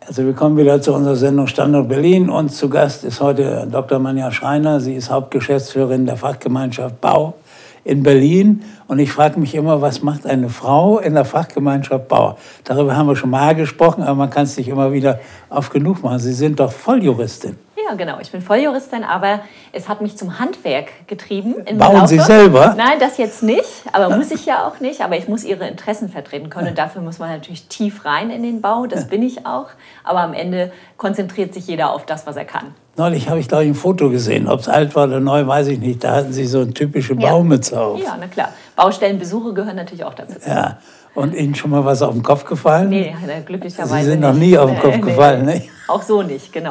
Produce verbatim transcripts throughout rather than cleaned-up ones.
Also wir kommen wieder zu unserer Sendung Standort Berlin und zu Gast ist heute Doktor Manja Schreiner. Sie ist Hauptgeschäftsführerin der Fachgemeinschaft Bau in Berlin. Und ich frage mich immer, was macht eine Frau in der Fachgemeinschaft Bau? Darüber haben wir schon mal gesprochen, aber man kann es nicht immer wieder oft genug machen. Sie sind doch Volljuristin. Ja, genau. Ich bin Volljuristin, aber es hat mich zum Handwerk getrieben. Bauen Laufe. Sie selber? Nein, das jetzt nicht. Aber muss ich ja auch nicht. Aber ich muss Ihre Interessen vertreten können. Und dafür muss man natürlich tief rein in den Bau. Das bin ich auch. Aber am Ende konzentriert sich jeder auf das, was er kann. Neulich habe ich, glaube ich, ein Foto gesehen. Ob es alt war oder neu, weiß ich nicht. Da hatten Sie so eine typische Baumütze auf. Ja, na klar. Baustellenbesuche gehören natürlich auch dazu. Ja. Und Ihnen schon mal was auf den Kopf gefallen? Nee, glücklicherweise Sie sind nicht. noch nie auf den Kopf nee, gefallen, nee. nicht? Auch so nicht, genau.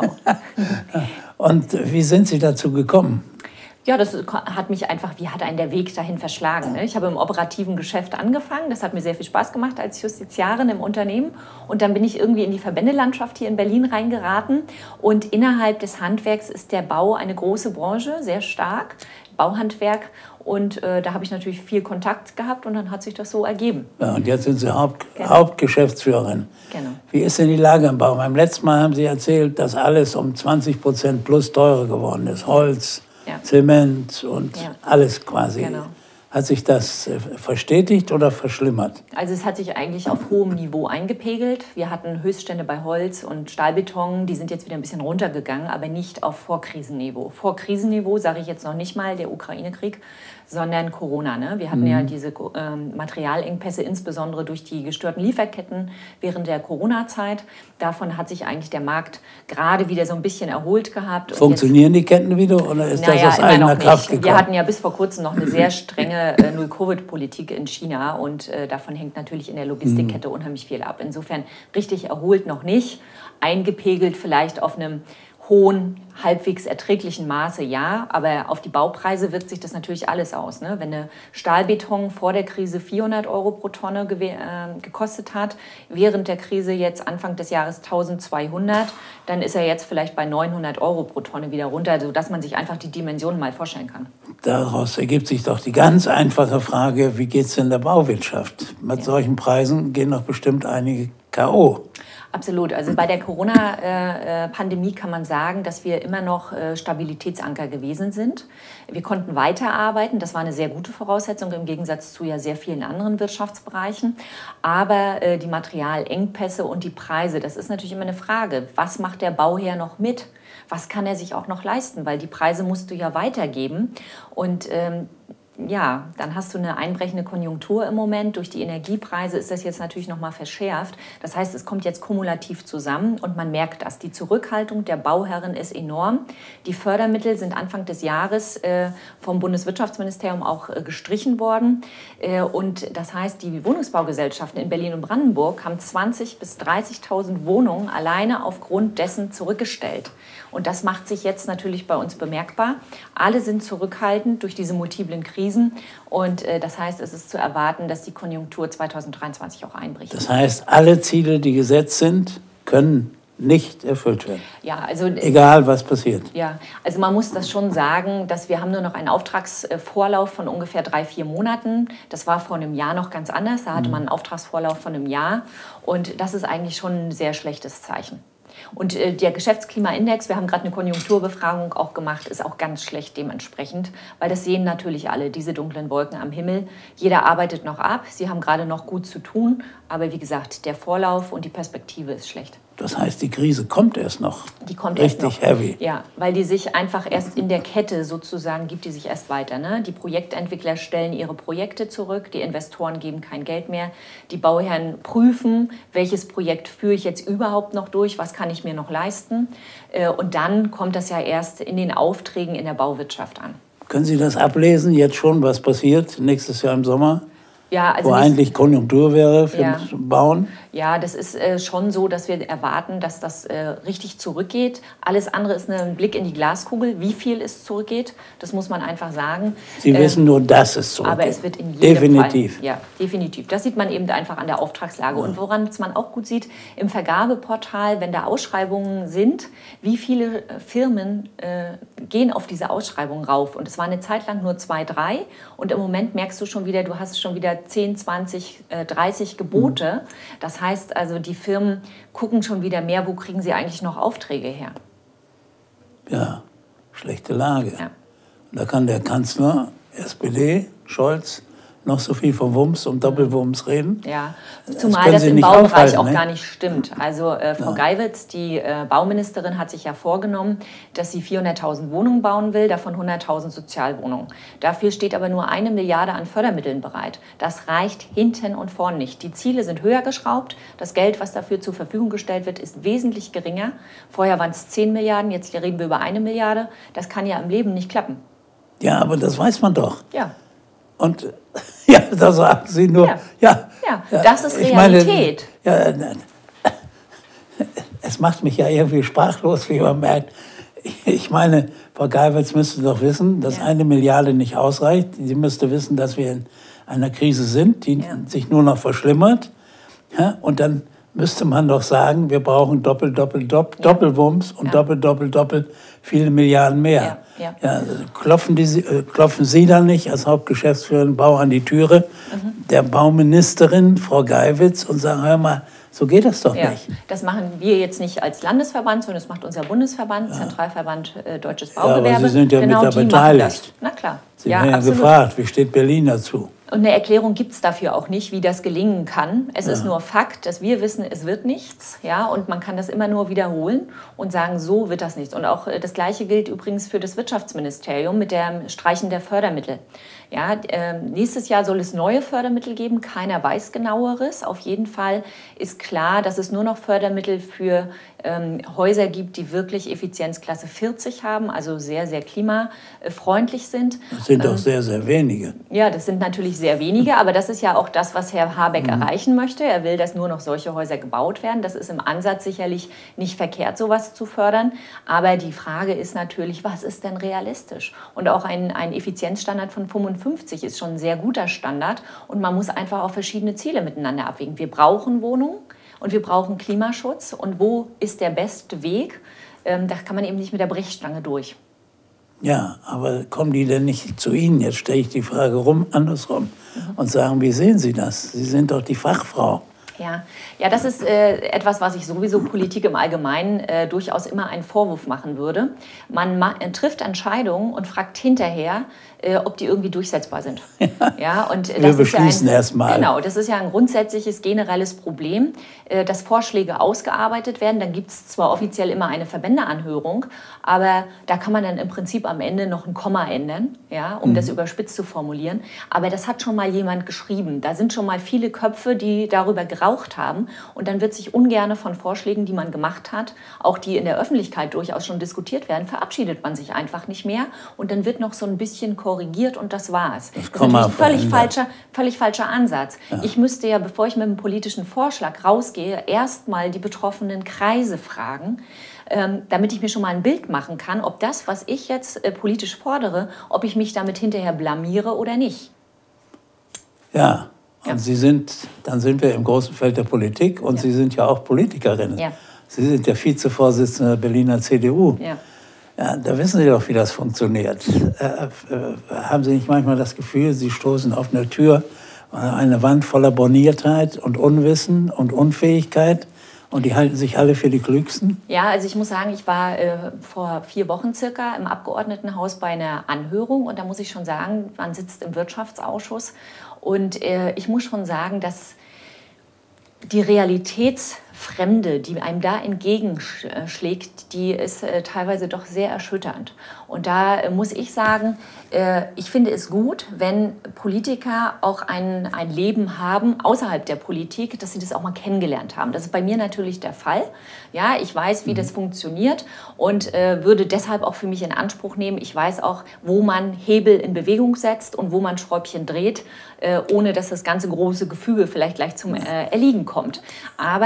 Und wie sind Sie dazu gekommen? Ja, das hat mich einfach, wie hat einen der Weg dahin verschlagen. Ne? Ich habe im operativen Geschäft angefangen. Das hat mir sehr viel Spaß gemacht als Justiziarin im Unternehmen. Und dann bin ich irgendwie in die Verbändelandschaft hier in Berlin reingeraten. Und innerhalb des Handwerks ist der Bau eine große Branche, sehr stark. Bauhandwerk. Und äh, da habe ich natürlich viel Kontakt gehabt und dann hat sich das so ergeben. Ja, und jetzt sind Sie Haupt, genau. Hauptgeschäftsführerin. Genau. Wie ist denn die Lage im Bau? Beim letzten Mal haben Sie erzählt, dass alles um zwanzig Prozent plus teurer geworden ist. Holz, ja. Zement und ja. alles quasi. Genau. Hat sich das verstetigt oder verschlimmert? Also es hat sich eigentlich auf hohem Niveau eingepegelt. Wir hatten Höchststände bei Holz und Stahlbeton, die sind jetzt wieder ein bisschen runtergegangen, aber nicht auf Vorkrisenniveau. Vorkrisenniveau sage ich jetzt noch nicht mal der Ukraine-Krieg, sondern Corona. Ne? Wir hatten mhm. ja diese ähm, Materialengpässe, insbesondere durch die gestörten Lieferketten während der Corona-Zeit. Davon hat sich eigentlich der Markt gerade wieder so ein bisschen erholt gehabt. Funktionieren die Ketten wieder oder ist naja, das aus eigener Kraft gekommen? Wir hatten ja bis vor kurzem noch eine sehr strenge äh, Null-Covid-Politik in China und äh, davon hängt natürlich in der Logistikkette mhm. unheimlich viel ab. Insofern richtig erholt noch nicht, eingepegelt vielleicht auf einem hohen, halbwegs erträglichen Maße, ja, aber auf die Baupreise wirkt sich das natürlich alles aus. Ne? Wenn eine Stahlbeton vor der Krise vierhundert Euro pro Tonne ge äh, gekostet hat, während der Krise jetzt Anfang des Jahres eintausendzweihundert, dann ist er jetzt vielleicht bei neunhundert Euro pro Tonne wieder runter, sodass man sich einfach die Dimensionen mal vorstellen kann. Daraus ergibt sich doch die ganz einfache Frage, wie geht es denn der Bauwirtschaft? Mit ja. solchen Preisen gehen doch bestimmt einige K O Absolut. Also bei der Corona-Pandemie kann man sagen, dass wir immer noch Stabilitätsanker gewesen sind. Wir konnten weiterarbeiten. Das war eine sehr gute Voraussetzung im Gegensatz zu ja sehr vielen anderen Wirtschaftsbereichen. Aber die Materialengpässe und die Preise, das ist natürlich immer eine Frage. Was macht der Bauherr noch mit? Was kann er sich auch noch leisten? Weil die Preise musst du ja weitergeben. Und ähm, ja, dann hast du eine einbrechende Konjunktur im Moment. Durch die Energiepreise ist das jetzt natürlich noch mal verschärft. Das heißt, es kommt jetzt kumulativ zusammen und man merkt das. Die Zurückhaltung der Bauherren ist enorm. Die Fördermittel sind Anfang des Jahres äh, vom Bundeswirtschaftsministerium auch äh, gestrichen worden. Äh, und das heißt, die Wohnungsbaugesellschaften in Berlin und Brandenburg haben zwanzigtausend bis dreißigtausend Wohnungen alleine aufgrund dessen zurückgestellt. Und das macht sich jetzt natürlich bei uns bemerkbar. Alle sind zurückhaltend durch diese multiplen Krisen. Und äh, das heißt, es ist zu erwarten, dass die Konjunktur zweitausenddreiundzwanzig auch einbricht. Das heißt, alle Ziele, die gesetzt sind, können nicht erfüllt werden. Ja, also, egal, was passiert. Ja, also man muss das schon sagen, dass wir haben nur noch einen Auftragsvorlauf von ungefähr drei, vier Monaten. Das war vor einem Jahr noch ganz anders. Da hatte man einen Auftragsvorlauf von einem Jahr. Und das ist eigentlich schon ein sehr schlechtes Zeichen. Und äh, der Geschäftsklimaindex, wir haben gerade eine Konjunkturbefragung auch gemacht, ist auch ganz schlecht dementsprechend, weil das sehen natürlich alle, diese dunklen Wolken am Himmel. Jeder arbeitet noch ab, sie haben gerade noch gut zu tun, aber wie gesagt, der Vorlauf und die Perspektive ist schlecht. Das heißt, die Krise kommt erst noch. Die kommt richtig erst noch. Heavy. Ja, weil die sich einfach erst in der Kette sozusagen, gibt die sich erst weiter. Ne? Die Projektentwickler stellen ihre Projekte zurück, die Investoren geben kein Geld mehr. Die Bauherren prüfen, welches Projekt führe ich jetzt überhaupt noch durch, was kann ich mir noch leisten. Und dann kommt das ja erst in den Aufträgen in der Bauwirtschaft an. Können Sie das ablesen, jetzt schon, was passiert nächstes Jahr im Sommer? Ja, also wo nicht, eigentlich Konjunktur wäre für ja. das Bauen? Ja, das ist äh, schon so, dass wir erwarten, dass das äh, richtig zurückgeht. Alles andere ist ein Blick in die Glaskugel. Wie viel es zurückgeht, das muss man einfach sagen. Sie ähm, wissen nur, dass es zurückgeht. Aber es wird in jedem definitiv. Fall. Ja, definitiv. Das sieht man eben einfach an der Auftragslage. Ja. Und woran man auch gut sieht, im Vergabeportal, wenn da Ausschreibungen sind, wie viele Firmen äh, gehen auf diese Ausschreibungen rauf. Und es war eine Zeit lang nur zwei, drei. Und im Moment merkst du schon wieder, du hast schon wieder zehn, zwanzig, dreißig Gebote. Mhm. Das heißt also, die Firmen gucken schon wieder mehr, wo kriegen sie eigentlich noch Aufträge her. Ja, schlechte Lage. Ja. Da kann der Kanzler, S P D, Scholz, noch so viel vom Wumms und Doppelwumms reden. Ja, zumal das, das im Baubereich auch ne? gar nicht stimmt. Also äh, Frau ja. Geiwitz, die äh, Bauministerin, hat sich ja vorgenommen, dass sie vierhunderttausend Wohnungen bauen will, davon hunderttausend Sozialwohnungen. Dafür steht aber nur eine Milliarde an Fördermitteln bereit. Das reicht hinten und vorn nicht. Die Ziele sind höher geschraubt. Das Geld, was dafür zur Verfügung gestellt wird, ist wesentlich geringer. Vorher waren es zehn Milliarden, jetzt reden wir über eine Milliarde. Das kann ja im Leben nicht klappen. Ja, aber das weiß man doch. Ja. Und ja, da sagen Sie nur, ja, ja, ja das ist Realität. Meine, ja, es macht mich ja irgendwie sprachlos, wie man merkt. Ich meine, Frau Geiwitz müsste doch wissen, dass ja. eine Milliarde nicht ausreicht. Sie müsste wissen, dass wir in einer Krise sind, die ja. sich nur noch verschlimmert. Ja, und dann müsste man doch sagen, wir brauchen Doppel, Doppel, Doppel, ja. Doppelwumms und ja. Doppel, Doppel, Doppel, viele Milliarden mehr. Ja. Ja. Ja, klopfen, die, äh, klopfen Sie dann nicht als Hauptgeschäftsführerin Bau an die Türe mhm. der Bauministerin, Frau Geiwitz, und sagen, hör mal, so geht das doch ja. nicht. Das machen wir jetzt nicht als Landesverband, sondern das macht unser Bundesverband, ja. Zentralverband äh, Deutsches Baugewerbe. Ja, aber Sie sind ja genau, mit da beteiligt. Na klar. Sie ja, haben ja gefragt, wie steht Berlin dazu? Und eine Erklärung gibt es dafür auch nicht, wie das gelingen kann. Es ja. ist nur Fakt, dass wir wissen, es wird nichts. Ja, und man kann das immer nur wiederholen und sagen, so wird das nichts. Und auch das Gleiche gilt übrigens für das Wirtschaftsministerium mit dem Streichen der Fördermittel. Ja, äh, nächstes Jahr soll es neue Fördermittel geben. Keiner weiß Genaueres. Auf jeden Fall ist klar, dass es nur noch Fördermittel für ähm, Häuser gibt, die wirklich Effizienzklasse vierzig haben, also sehr, sehr klimafreundlich sind. Das sind doch ähm, sehr, sehr wenige. Ja, das sind natürlich sehr wenige, aber das ist ja auch das, was Herr Habeck mhm. erreichen möchte. Er will, dass nur noch solche Häuser gebaut werden. Das ist im Ansatz sicherlich nicht verkehrt, sowas zu fördern. Aber die Frage ist natürlich, was ist denn realistisch? Und auch ein, ein Effizienzstandard von fünfundfünfzig ist schon ein sehr guter Standard. Und man muss einfach auch verschiedene Ziele miteinander abwägen. Wir brauchen Wohnungen und wir brauchen Klimaschutz. Und wo ist der beste Weg? Ähm, da kann man eben nicht mit der Brechstange durch. Ja, aber kommen die denn nicht zu Ihnen? Jetzt stelle ich die Frage rum, andersrum, mhm. und sagen, wie sehen Sie das? Sie sind doch die Fachfrau. Ja, ja, das ist äh, etwas, was ich sowieso Politik im Allgemeinen äh, durchaus immer einen Vorwurf machen würde. Man ma äh, trifft Entscheidungen und fragt hinterher, äh, ob die irgendwie durchsetzbar sind. Ja, ja, und das wir beschließen ja ein, erst mal. Genau, das ist ja ein grundsätzliches generelles Problem, äh, dass Vorschläge ausgearbeitet werden. Dann gibt es zwar offiziell immer eine Verbändeanhörung, aber da kann man dann im Prinzip am Ende noch ein Komma ändern, ja, um mhm. das überspitzt zu formulieren. Aber das hat schon mal jemand geschrieben. Da sind schon mal viele Köpfe, die darüber geraucht haben. Und dann wird sich ungern von Vorschlägen, die man gemacht hat, auch die in der Öffentlichkeit durchaus schon diskutiert werden, verabschiedet man sich einfach nicht mehr. Und dann wird noch so ein bisschen korrigiert und das war's. Das, das ist natürlich ein völlig falscher, völlig falscher Ansatz. Ja. Ich müsste ja, bevor ich mit einem politischen Vorschlag rausgehe, erstmal die betroffenen Kreise fragen, ähm, damit ich mir schon mal ein Bild machen kann, ob das, was ich jetzt äh, politisch fordere, ob ich mich damit hinterher blamiere oder nicht. Ja. Und ja. Sie sind, dann sind wir im großen Feld der Politik und ja. Sie sind ja auch Politikerin. Ja. Sie sind ja Vizevorsitzende der Berliner C D U. Ja. Ja, da wissen Sie doch, wie das funktioniert. Äh, äh, haben Sie nicht manchmal das Gefühl, Sie stoßen auf eine Tür, eine Wand voller Borniertheit und Unwissen und Unfähigkeit? Und die halten sich alle für die Klügsten? Ja, also ich muss sagen, ich war äh, vor vier Wochen circa im Abgeordnetenhaus bei einer Anhörung. Und da muss ich schon sagen, man sitzt im Wirtschaftsausschuss. Und äh, ich muss schon sagen, dass die Realitätsfremde, die einem da entgegenschlägt, die ist äh, teilweise doch sehr erschütternd. Und da äh, muss ich sagen, äh, ich finde es gut, wenn Politiker auch ein, ein Leben haben außerhalb der Politik, dass sie das auch mal kennengelernt haben. Das ist bei mir natürlich der Fall. Ja, ich weiß, wie das funktioniert und äh, würde deshalb auch für mich in Anspruch nehmen. Ich weiß auch, wo man Hebel in Bewegung setzt und wo man Schräubchen dreht, äh, ohne dass das ganze große Gefüge vielleicht gleich zum äh, Erliegen kommt. Aber das muss ich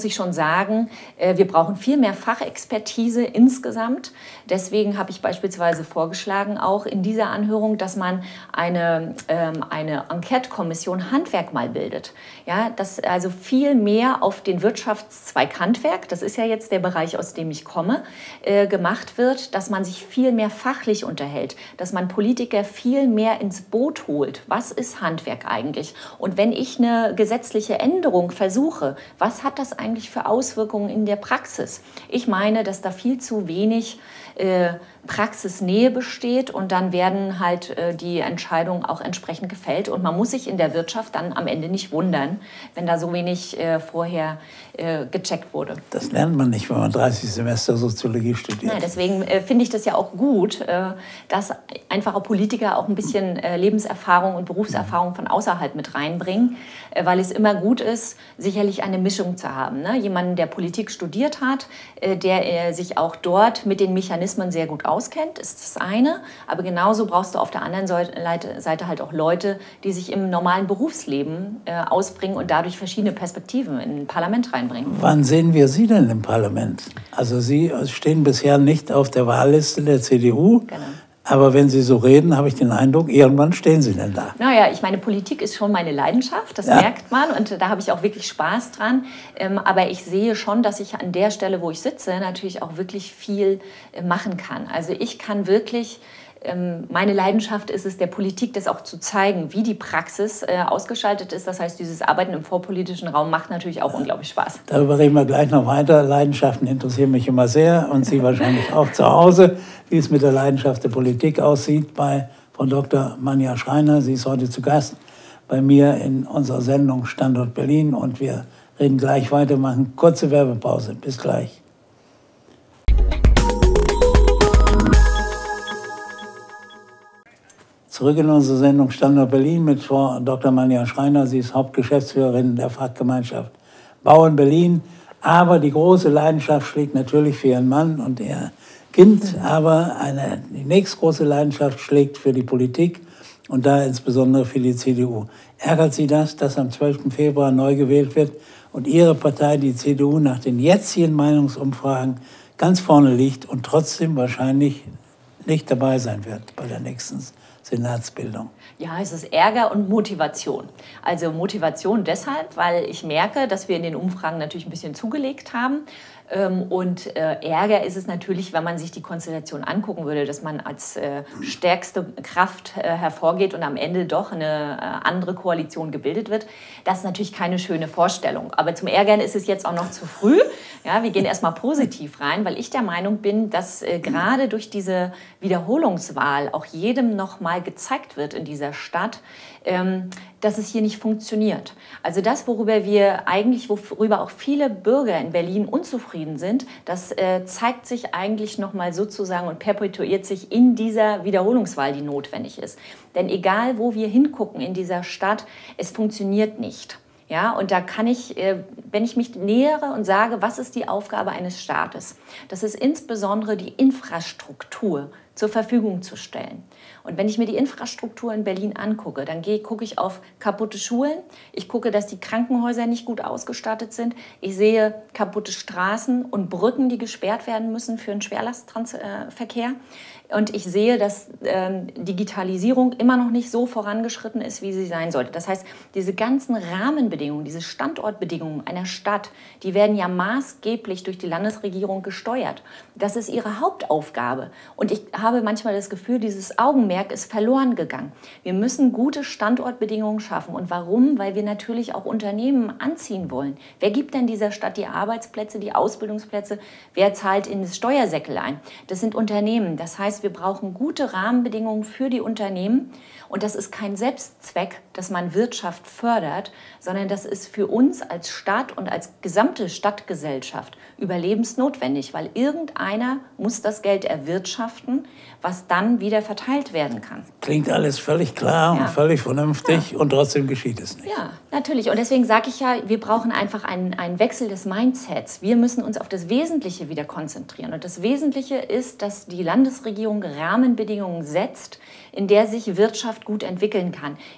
ich schon sagen, wir brauchen viel mehr Fachexpertise insgesamt. Deswegen habe ich beispielsweise vorgeschlagen, auch in dieser Anhörung, dass man eine, ähm, eine Enquete-Kommission Handwerk mal bildet. Ja, dass also viel mehr auf den Wirtschaftszweig Handwerk, das ist ja jetzt der Bereich, aus dem ich komme, äh, gemacht wird, dass man sich viel mehr fachlich unterhält, dass man Politiker viel mehr ins Boot holt. Was ist Handwerk eigentlich? Und wenn ich eine gesetzliche Änderung versuche, was hat das eigentlich für Auswirkungen in der Praxis? Ich meine, dass da viel zu wenig äh, Praxisnähe besteht und dann werden halt äh, die Entscheidungen auch entsprechend gefällt. Und man muss sich in der Wirtschaft dann am Ende nicht wundern, wenn da so wenig äh, vorher äh, gecheckt wurde. Das lernt man nicht, wenn man dreißig Semester Soziologie studiert. Ja, deswegen äh, finde ich das ja auch gut, äh, dass einfach auch Politiker auch ein bisschen äh, Lebenserfahrung und Berufserfahrung von außerhalb mit reinbringen, äh, weil es immer gut ist, sicherlich eine Mischung zu haben. Ne? Jemanden, der Politik studiert hat, äh, der äh, sich auch dort mit den Mechanismen sehr gut auskennt, ist das eine. Aber genauso brauchst du auf der anderen Seite halt auch Leute, die sich im normalen Berufsleben äh, ausbringen und dadurch verschiedene Perspektiven in ein Parlament reinbringen. Wann sehen wir Sie denn im Parlament? Also Sie stehen bisher nicht auf der Wahlliste der C D U. Genau. Aber wenn Sie so reden, habe ich den Eindruck, irgendwann stehen Sie denn da. Naja, ich meine, Politik ist schon meine Leidenschaft, das ja. merkt man und da habe ich auch wirklich Spaß dran. Ähm, aber ich sehe schon, dass ich an der Stelle, wo ich sitze, natürlich auch wirklich viel äh, machen kann. Also ich kann wirklich... Meine Leidenschaft ist es, der Politik das auch zu zeigen, wie die Praxis äh, ausgestaltet ist. Das heißt, dieses Arbeiten im vorpolitischen Raum macht natürlich auch unglaublich Spaß. Darüber reden wir gleich noch weiter. Leidenschaften interessieren mich immer sehr und Sie wahrscheinlich auch zu Hause, wie es mit der Leidenschaft der Politik aussieht bei Frau Doktor Manja Schreiner. Sie ist heute zu Gast bei mir in unserer Sendung Standort Berlin und wir reden gleich weiter, machen kurze Werbepause. Bis gleich. Zurück in unsere Sendung Standort Berlin mit Frau Doktor Manja Schreiner. Sie ist Hauptgeschäftsführerin der Fachgemeinschaft Bau in Berlin. Aber die große Leidenschaft schlägt natürlich für ihren Mann und ihr Kind. Aber eine, die nächstgroße Leidenschaft schlägt für die Politik und da insbesondere für die C D U. Ärgert Sie das, dass am zwölften Februar neu gewählt wird und Ihre Partei, die C D U, nach den jetzigen Meinungsumfragen ganz vorne liegt und trotzdem wahrscheinlich nicht dabei sein wird bei der nächsten Senatsbildung? Ja, es ist Ärger und Motivation. Also Motivation deshalb, weil ich merke, dass wir in den Umfragen natürlich ein bisschen zugelegt haben. Und Ärger ist es natürlich, wenn man sich die Konstellation angucken würde, dass man als stärkste Kraft hervorgeht und am Ende doch eine andere Koalition gebildet wird. Das ist natürlich keine schöne Vorstellung. Aber zum Ärgern ist es jetzt auch noch zu früh. Ja, wir gehen erstmal positiv rein, weil ich der Meinung bin, dass gerade durch diese Wiederholungswahl auch jedem noch mal gezeigt wird in dieser Stadt, dass es hier nicht funktioniert. Also das, worüber wir eigentlich, worüber auch viele Bürger in Berlin unzufrieden sind, das äh, zeigt sich eigentlich nochmal sozusagen und perpetuiert sich in dieser Wiederholungswahl, die notwendig ist. Denn egal, wo wir hingucken in dieser Stadt, es funktioniert nicht. Ja, und da kann ich, wenn ich mich nähere und sage, was ist die Aufgabe eines Staates? Das ist insbesondere die Infrastruktur zur Verfügung zu stellen. Und wenn ich mir die Infrastruktur in Berlin angucke, dann gehe, gucke ich auf kaputte Schulen, ich gucke, dass die Krankenhäuser nicht gut ausgestattet sind, ich sehe kaputte Straßen und Brücken, die gesperrt werden müssen für den Schwerlastverkehr. Und ich sehe, dass ähm, Digitalisierung immer noch nicht so vorangeschritten ist, wie sie sein sollte. Das heißt, diese ganzen Rahmenbedingungen, diese Standortbedingungen einer Stadt, die werden ja maßgeblich durch die Landesregierung gesteuert. Das ist ihre Hauptaufgabe. Und ich habe manchmal das Gefühl, dieses Augenmerk ist verloren gegangen. Wir müssen gute Standortbedingungen schaffen. Und warum? Weil wir natürlich auch Unternehmen anziehen wollen. Wer gibt denn dieser Stadt die Arbeitsplätze, die Ausbildungsplätze? Wer zahlt in das Steuersäckel ein? Das sind Unternehmen. Das heißt, wir brauchen gute Rahmenbedingungen für die Unternehmen. Und das ist kein Selbstzweck, dass man Wirtschaft fördert, sondern das ist für uns als Stadt und als gesamte Stadtgesellschaft überlebensnotwendig, weil irgendeiner muss das Geld erwirtschaften, was dann wieder verteilt werden kann. Klingt alles völlig klar ja. und völlig vernünftig ja. und trotzdem geschieht es nicht. Ja, natürlich. Und deswegen sage ich ja, wir brauchen einfach einen, einen Wechsel des Mindsets. Wir müssen uns auf das Wesentliche wieder konzentrieren. Und das Wesentliche ist, dass die Landesregierung Rahmenbedingungen setzt, in der sich Wirtschaft gut entwickeln kann, in der auch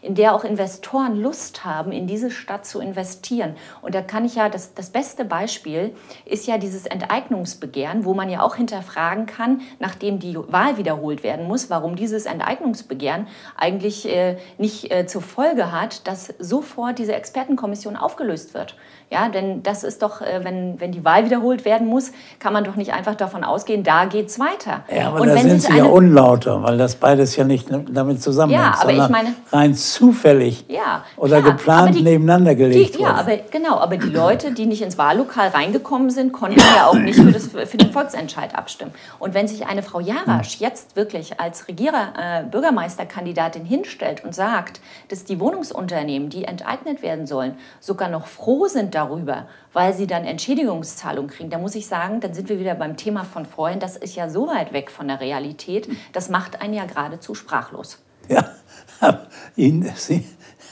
Investoren Lust haben, in diese Stadt zu investieren. Und da kann ich ja, das, das beste Beispiel ist ja dieses Enteignungsbegehren, wo man ja auch hinterfragen kann, nachdem die Wahl wiederholt werden muss, warum dieses Enteignungsbegehren eigentlich äh, nicht äh, zur Folge hat, dass sofort diese Expertenkommission aufgelöst wird. Ja, denn das ist doch, äh, wenn, wenn die Wahl wiederholt werden muss, kann man doch nicht einfach davon ausgehen, da geht's weiter. Ja, aber und da wenn sind Sie ja unlauter, weil das beides ja nicht damit zusammenhängt, ja, aber sondern ich meine, rein zufällig ja, oder klar, geplant die, nebeneinander gelegt die, wurde. Ja, aber genau, aber die Leute, die nicht ins Wahllokal reingekommen sind, konnten ja auch nicht für, das, für den Volksentscheid abstimmen. Und wenn sich eine Frau Jarasch jetzt wirklich als Regierer, äh, Bürgermeisterkandidatin hinstellt und sagt, dass die Wohnungsunternehmen, die enteignet werden sollen, sogar noch froh sind darüber, weil sie dann Entschädigungszahlungen kriegen, da muss ich sagen, dann sind wir wieder beim Thema von vorhin, das ist ja so weit weg von der Realität, das macht einen ja geradezu sprachlos. Ja, aber Ihnen, Sie,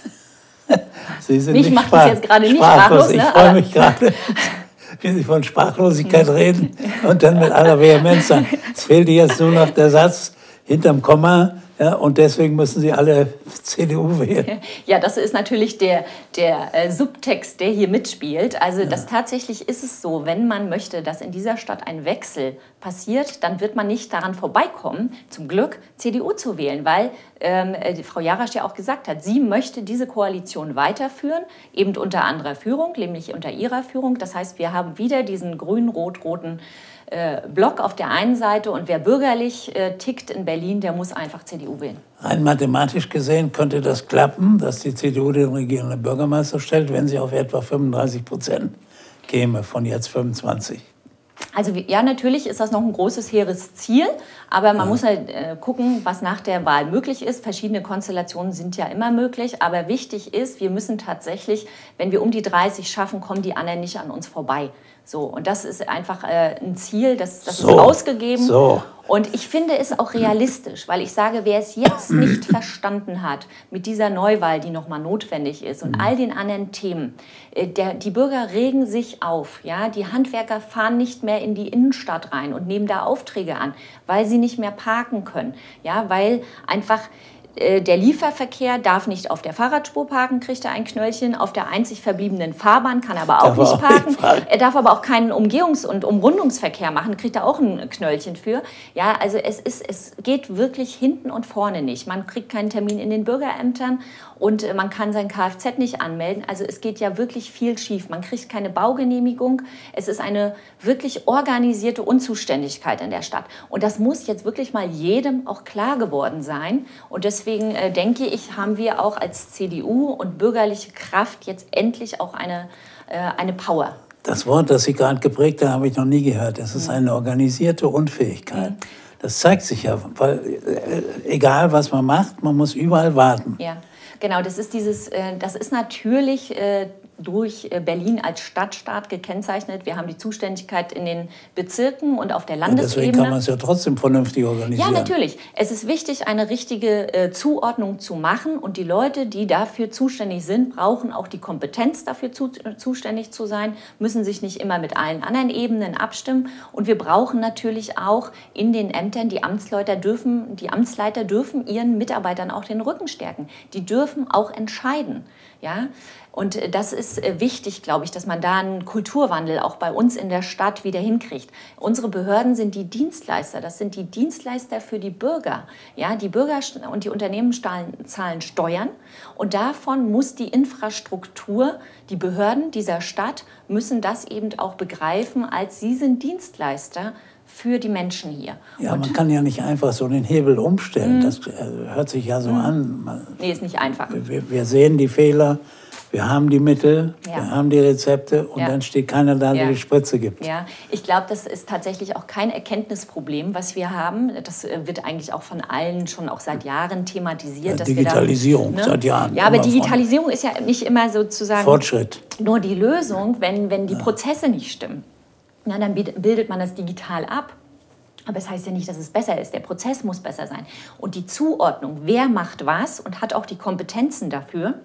Sie sind Mich nicht macht sprach, das jetzt gerade nicht sprachlos. sprachlos. Ich Ne? freue mich gerade, wie Sie von Sprachlosigkeit reden und dann mit aller Vehemenz sagen, es fehlte jetzt nur noch der Satz hinterm Komma, ja, und deswegen müssen Sie alle C D U wählen. Ja, das ist natürlich der, der äh, Subtext, der hier mitspielt. Also ja. das tatsächlich ist es so, wenn man möchte, dass in dieser Stadt ein Wechsel passiert, dann wird man nicht daran vorbeikommen, zum Glück C D U zu wählen, weil ähm, die Frau Jarasch ja auch gesagt hat, sie möchte diese Koalition weiterführen, eben unter anderer Führung, nämlich unter ihrer Führung. Das heißt, wir haben wieder diesen grün-rot-roten äh, Block auf der einen Seite und wer bürgerlich äh, tickt in Berlin, der muss einfach C D U wählen. Rein mathematisch gesehen könnte das klappen, dass die C D U den regierenden Bürgermeister stellt, wenn sie auf etwa fünfunddreißig Prozent käme, von jetzt fünfundzwanzig. Also ja, natürlich ist das noch ein großes, hehres Ziel, aber man ja. muss halt äh, gucken, was nach der Wahl möglich ist. Verschiedene Konstellationen sind ja immer möglich, aber wichtig ist, wir müssen tatsächlich, wenn wir um die dreißig schaffen, kommen die anderen nicht an uns vorbei. So, und das ist einfach äh, ein Ziel, das, das so. ist ausgegeben. So. Und ich finde es auch realistisch, weil ich sage, wer es jetzt nicht verstanden hat mit dieser Neuwahl, die nochmal notwendig ist und all den anderen Themen, äh, der, die Bürger regen sich auf. Ja? Die Handwerker fahren nicht mehr in die Innenstadt rein und nehmen da Aufträge an, weil sie nicht mehr parken können. Ja? Weil einfach der Lieferverkehr darf nicht auf der Fahrradspur parken, kriegt er ein Knöllchen. Auf der einzig verbliebenen Fahrbahn kann er aber auch nicht parken. Er darf aber auch keinen Umgehungs- und Umrundungsverkehr machen, kriegt er auch ein Knöllchen für. Ja, also es, ist, es geht wirklich hinten und vorne nicht. Man kriegt keinen Termin in den Bürgerämtern und man kann sein Kfz nicht anmelden. Also es geht ja wirklich viel schief. Man kriegt keine Baugenehmigung. Es ist eine wirklich organisierte Unzuständigkeit in der Stadt. Und das muss jetzt wirklich mal jedem auch klar geworden sein. Und deswegen äh, denke ich, haben wir auch als C D U und bürgerliche Kraft jetzt endlich auch eine, äh, eine Power. Das Wort, das Sie gerade geprägt haben, habe ich noch nie gehört. Das ist mhm. eine organisierte Unfähigkeit. Mhm. Das zeigt sich ja, weil äh, egal was man macht, man muss überall warten. Ja. Genau, das ist dieses, äh, das ist natürlich äh, durch Berlin als Stadtstaat gekennzeichnet. Wir haben die Zuständigkeit in den Bezirken und auf der Landesebene. Ja, deswegen kann man es ja trotzdem vernünftig organisieren. Ja, natürlich. Es ist wichtig, eine richtige äh, Zuordnung zu machen. Und die Leute, die dafür zuständig sind, brauchen auch die Kompetenz, dafür zu, äh, zuständig zu sein, müssen sich nicht immer mit allen anderen Ebenen abstimmen. Und wir brauchen natürlich auch in den Ämtern, die Amtsleiter dürfen, die Amtsleiter dürfen ihren Mitarbeitern auch den Rücken stärken. Die dürfen auch entscheiden. Ja? Und das ist wichtig, glaube ich, dass man da einen Kulturwandel auch bei uns in der Stadt wieder hinkriegt. Unsere Behörden sind die Dienstleister, das sind die Dienstleister für die Bürger. Ja, die Bürger und die Unternehmen zahlen Steuern und davon muss die Infrastruktur, die Behörden dieser Stadt müssen das eben auch begreifen, als sie sind Dienstleister für die Menschen hier. Ja, und man kann ja nicht einfach so den Hebel umstellen. Das hört sich ja so an. Man, nee, ist nicht einfach. Wir, wir sehen die Fehler, wir haben die Mittel, ja. wir haben die Rezepte und ja. dann steht keiner da, der ja. die Spritze gibt. Ja, ich glaube, das ist tatsächlich auch kein Erkenntnisproblem, was wir haben. Das wird eigentlich auch von allen schon auch seit Jahren thematisiert. Ja, dass Digitalisierung, wir da, ne? seit Jahren. Ja, aber Digitalisierung ist ja nicht immer sozusagen Fortschritt. Nur die Lösung, wenn, wenn die ja. Prozesse nicht stimmen. Na, dann bildet man das digital ab. Aber es das heißt ja nicht, dass es besser ist. Der Prozess muss besser sein. Und die Zuordnung, wer macht was und hat auch die Kompetenzen dafür,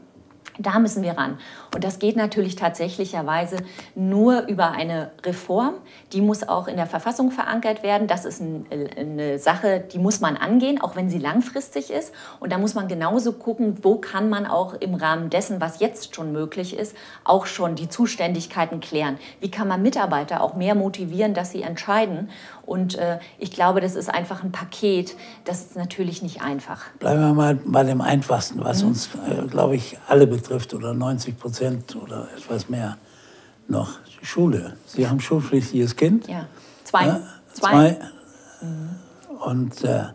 Da müssen wir ran. Und das geht natürlich tatsächlicherweise nur über eine Reform. Die muss auch in der Verfassung verankert werden. Das ist ein, eine Sache, die muss man angehen, auch wenn sie langfristig ist. Und da muss man genauso gucken, wo kann man auch im Rahmen dessen, was jetzt schon möglich ist, auch schon die Zuständigkeiten klären. Wie kann man Mitarbeiter auch mehr motivieren, dass sie entscheiden? Und äh, ich glaube, das ist einfach ein Paket, das ist natürlich nicht einfach. Bleiben wir mal bei dem Einfachsten, was mhm. uns, äh, glaube ich, alle betrifft, oder neunzig Prozent oder etwas mehr noch. Die Schule. Sie haben schulpflichtiges Kind. Ja, zwei. Ja, zwei. zwei. Mhm. Und äh,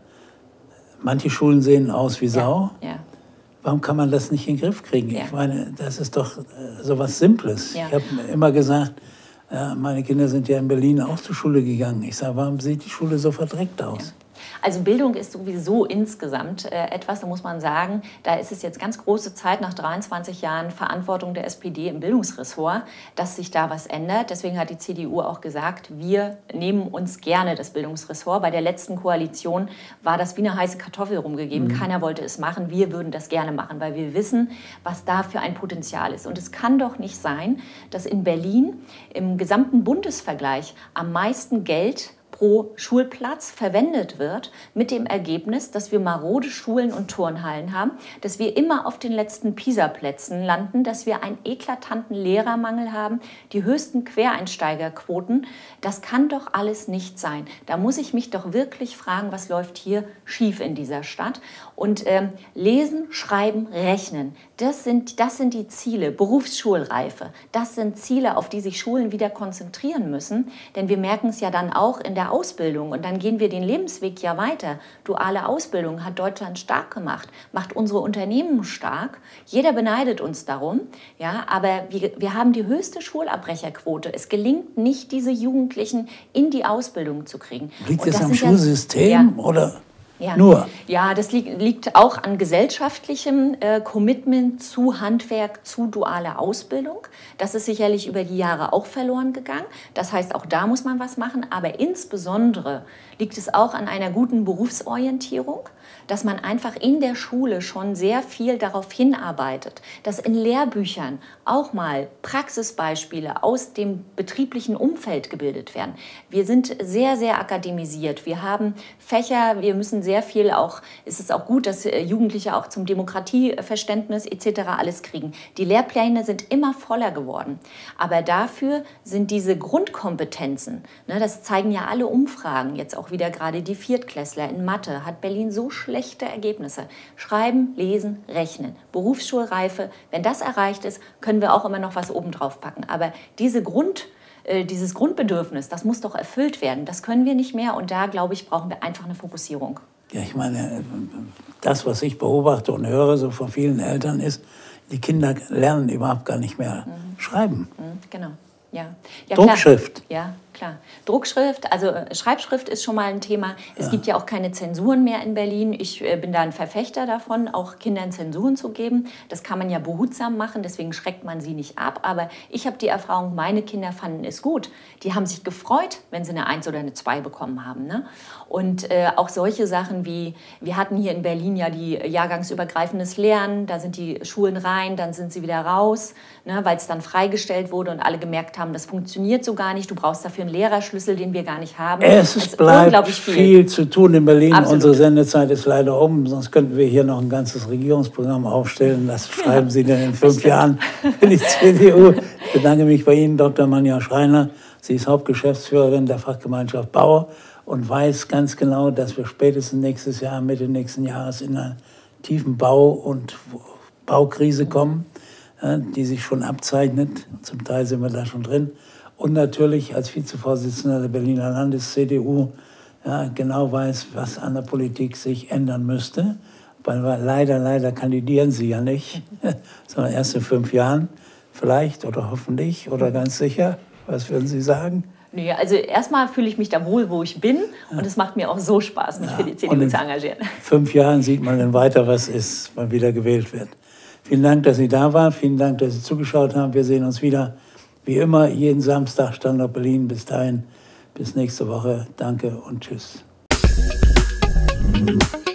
manche Schulen sehen aus wie Sau. Ja. Ja. Warum kann man das nicht in den Griff kriegen? Ja. Ich meine, das ist doch äh, so was Simples. Ja. Ich habe immer gesagt, äh, meine Kinder sind ja in Berlin auch zur Schule gegangen. Ich sage, warum sieht die Schule so verdreckt aus? Ja. Also Bildung ist sowieso insgesamt äh, etwas, da muss man sagen, da ist es jetzt ganz große Zeit nach dreiundzwanzig Jahren Verantwortung der S P D im Bildungsressort, dass sich da was ändert. Deswegen hat die C D U auch gesagt, wir nehmen uns gerne das Bildungsressort. Bei der letzten Koalition war das wie eine heiße Kartoffel rumgegeben. Mhm. Keiner wollte es machen. Wir würden das gerne machen, weil wir wissen, was da für ein Potenzial ist. Und es kann doch nicht sein, dass in Berlin im gesamten Bundesvergleich am meisten Geld pro Schulplatz verwendet wird, mit dem Ergebnis, dass wir marode Schulen und Turnhallen haben, dass wir immer auf den letzten PISA-Plätzen landen, dass wir einen eklatanten Lehrermangel haben, die höchsten Quereinsteigerquoten. Das kann doch alles nicht sein. Da muss ich mich doch wirklich fragen, was läuft hier schief in dieser Stadt? Und ähm, lesen, schreiben, rechnen, das sind, das sind die Ziele, Berufsschulreife. Das sind Ziele, auf die sich Schulen wieder konzentrieren müssen, denn wir merken es ja dann auch in der Ausbildung und dann gehen wir den Lebensweg ja weiter. Duale Ausbildung hat Deutschland stark gemacht, macht unsere Unternehmen stark. Jeder beneidet uns darum, ja, aber wir, wir haben die höchste Schulabbrecherquote. Es gelingt nicht, diese Jugendlichen in die Ausbildung zu kriegen. Liegt das, das am Schulsystem ja, oder? Ja. Nur? Ja, das liegt, liegt auch an gesellschaftlichem äh, Commitment zu Handwerk, zu dualer Ausbildung. Das ist sicherlich über die Jahre auch verloren gegangen. Das heißt, auch da muss man was machen. Aber insbesondere liegt es auch an einer guten Berufsorientierung, dass man einfach in der Schule schon sehr viel darauf hinarbeitet, dass in Lehrbüchern auch mal Praxisbeispiele aus dem betrieblichen Umfeld gebildet werden. Wir sind sehr, sehr akademisiert. Wir haben Fächer, wir müssen sehr viel auch, es ist auch gut, dass Jugendliche auch zum Demokratieverständnis et cetera alles kriegen. Die Lehrpläne sind immer voller geworden. Aber dafür sind diese Grundkompetenzen, ne, das zeigen ja alle Umfragen, jetzt auch wieder gerade die Viertklässler in Mathe, hat Berlin so schlechte Ergebnisse. Schreiben, lesen, rechnen. Berufsschulreife, wenn das erreicht ist, können wir auch immer noch was obendrauf packen. Aber diese Grund, äh, dieses Grundbedürfnis, das muss doch erfüllt werden. Das können wir nicht mehr und da, glaube ich, brauchen wir einfach eine Fokussierung. Ja, ich meine, das, was ich beobachte und höre so von vielen Eltern ist, die Kinder lernen überhaupt gar nicht mehr mhm. schreiben. Mhm, genau. Ja. Ja, Druckschrift. Klar. Ja, klar. Druckschrift, also Schreibschrift ist schon mal ein Thema. Es ja. gibt ja auch keine Zensuren mehr in Berlin. Ich äh, bin da ein Verfechter davon, auch Kindern Zensuren zu geben. Das kann man ja behutsam machen, deswegen schreckt man sie nicht ab. Aber ich habe die Erfahrung, meine Kinder fanden es gut. Die haben sich gefreut, wenn sie eine Eins oder eine Zwei bekommen haben. Ne? Und äh, auch solche Sachen wie, wir hatten hier in Berlin ja die jahrgangsübergreifendes Lernen. Da sind die Schulen rein, dann sind sie wieder raus, ne, weil es dann freigestellt wurde und alle gemerkt haben, das funktioniert so gar nicht. Du brauchst dafür einen Lehrerschlüssel, den wir gar nicht haben. Es ist bleibt unglaublich viel. viel zu tun in Berlin. Absolut. Unsere Sendezeit ist leider um, sonst könnten wir hier noch ein ganzes Regierungsprogramm aufstellen. Das schreiben ja, Sie denn in fünf Jahren in die C D U. Ich bedanke mich bei Ihnen, Doktor Manja Schreiner. Sie ist Hauptgeschäftsführerin der Fachgemeinschaft Bau und weiß ganz genau, dass wir spätestens nächstes Jahr, Mitte nächsten Jahres in einer tiefen Bau- und Baukrise kommen, die sich schon abzeichnet. Zum Teil sind wir da schon drin. Und natürlich als Vizevorsitzender der Berliner Landes-C D U ja, genau weiß, was an der Politik sich ändern müsste. Weil leider, leider kandidieren Sie ja nicht, sondern erst in fünf Jahren vielleicht oder hoffentlich oder ganz sicher. Was würden Sie sagen? Nee, also erstmal fühle ich mich da wohl, wo ich bin. Und es macht mir auch so Spaß, mich ja, für die C D U zu engagieren. In fünf Jahren sieht man dann weiter, was ist, wann wieder gewählt wird. Vielen Dank, dass Sie da waren. Vielen Dank, dass Sie zugeschaut haben. Wir sehen uns wieder, wie immer, jeden Samstag, Standort Berlin. Bis dahin, bis nächste Woche. Danke und tschüss.